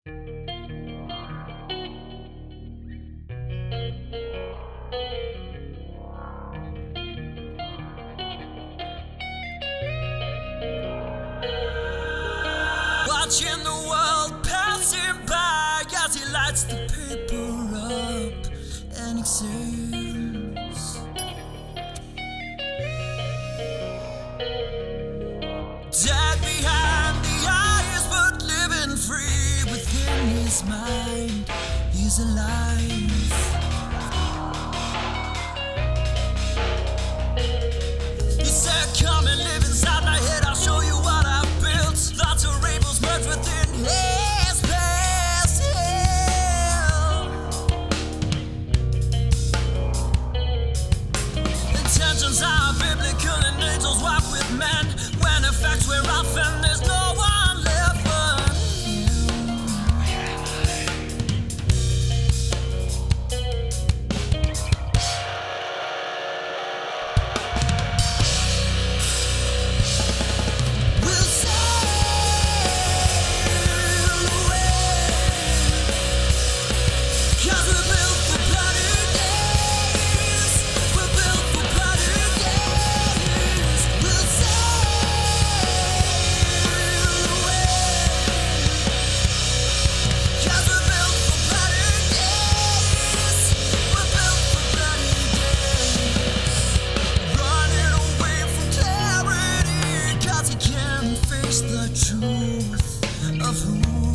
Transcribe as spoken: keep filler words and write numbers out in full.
Watching the world passing by as he lights the paper up and exhales. Dead behind the eyes, but living free within his mind. He's alive. He said, come and live inside my head, I'll show you what I've built. Lots of rainbows merged within his past. Intentions are biblical and angels walk with men. When effects wear off and there's no one left but you. We'll sail away, 'cause we're built for bloody days. We're built for bloody days. We'll sail away, 'cause we're built for bloody days. We're built for bloody days. Running away from clarity, 'cause he can't face the truth of who